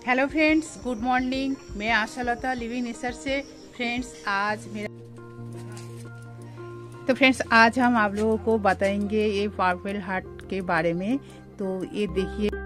Hello friends, good morning. मैं Ashalata living nature से। Friends आज हम आप लोगों को बताएंगे ये पर्पल हार्ट के बारे में। तो ये देखिए,